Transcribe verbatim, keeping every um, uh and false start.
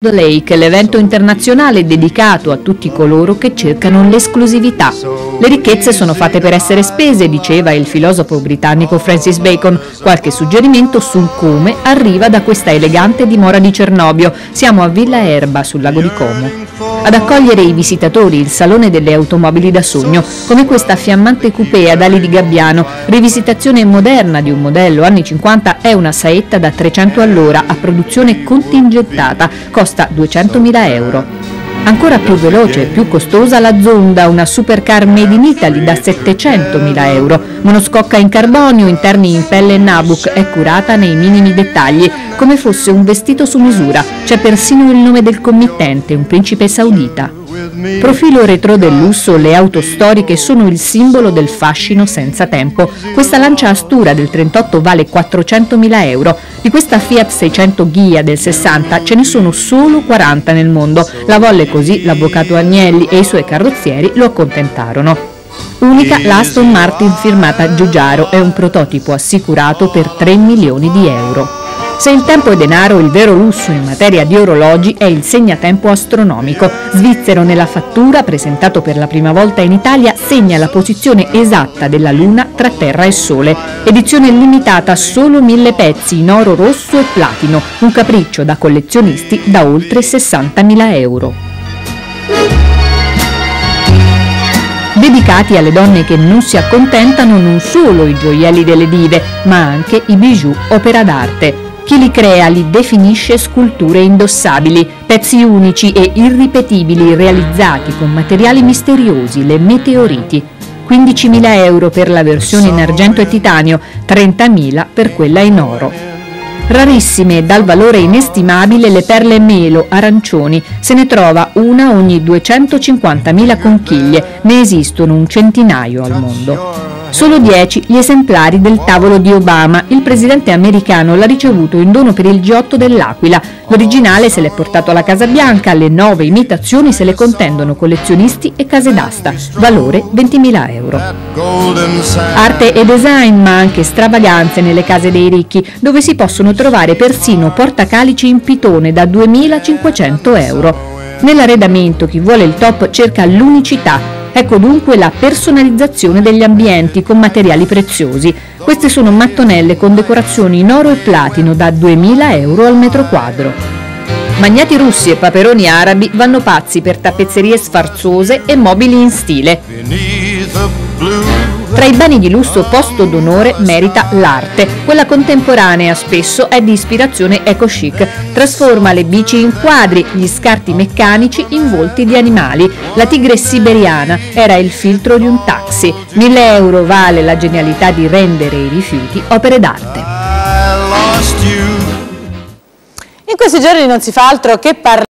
The Lake, l'evento internazionale dedicato a tutti coloro che cercano l'esclusività. Le ricchezze sono fatte per essere spese, diceva il filosofo britannico Francis Bacon. Qualche suggerimento sul come arriva da questa elegante dimora di Cernobbio. Siamo a Villa Erba, sul lago di Como. Ad accogliere i visitatori il Salone delle Automobili da Sogno, come questa fiammante coupé ad ali di gabbiano, rivisitazione moderna di un modello anni cinquanta, è una saetta da trecento all'ora a produzione contingentata, costa duecentomila euro. Ancora più veloce e più costosa la Zonda, una supercar made in Italy da settecentomila euro. Monoscocca in carbonio, interni in pelle Nabuk, è curata nei minimi dettagli, come fosse un vestito su misura. C'è persino il nome del committente, un principe saudita. Profilo retro del lusso, le auto storiche sono il simbolo del fascino senza tempo. Questa Lancia Astura del trentotto vale quattrocentomila euro. Di questa Fiat seicento Ghia del sessanta ce ne sono solo quaranta nel mondo. La volle così l'avvocato Agnelli e i suoi carrozzieri lo accontentarono. Unica la Aston Martin firmata Giugiaro, è un prototipo assicurato per tre milioni di euro. Se il tempo è denaro, il vero lusso in materia di orologi è il segnatempo astronomico. Svizzero nella fattura, presentato per la prima volta in Italia, segna la posizione esatta della Luna tra Terra e Sole. Edizione limitata, solo mille pezzi in oro rosso e platino, un capriccio da collezionisti da oltre sessantamila euro. Dedicati alle donne che non si accontentano non solo i gioielli delle dive, ma anche i bijou opera d'arte. Chi li crea li definisce sculture indossabili, pezzi unici e irripetibili realizzati con materiali misteriosi, le meteoriti. quindicimila euro per la versione in argento e titanio, trentamila per quella in oro. Rarissime e dal valore inestimabile le perle melo arancioni, se ne trova una ogni duecentocinquantamila conchiglie, ne esistono un centinaio al mondo. Solo dieci gli esemplari del tavolo di Obama, il presidente americano l'ha ricevuto in dono per il G otto dell'Aquila. L'originale se l'è portato alla Casa Bianca, le nove imitazioni se le contendono collezionisti e case d'asta, valore ventimila euro. Arte e design, ma anche stravaganze nelle case dei ricchi, dove si possono trovare persino portacalici in pitone da duemilacinquecento euro. Nell'arredamento chi vuole il top cerca l'unicità. Ecco dunque la personalizzazione degli ambienti con materiali preziosi. Queste sono mattonelle con decorazioni in oro e platino da duemila euro al metro quadro. Magnati russi e paperoni arabi vanno pazzi per tappezzerie sfarzose e mobili in stile. Tra i beni di lusso posto d'onore merita l'arte. Quella contemporanea spesso è di ispirazione eco-chic. Trasforma le bici in quadri, gli scarti meccanici in volti di animali. La tigre siberiana era il filtro di un taxi. Mille euro vale la genialità di rendere i rifiuti opere d'arte. In questi giorni non si fa altro che parlare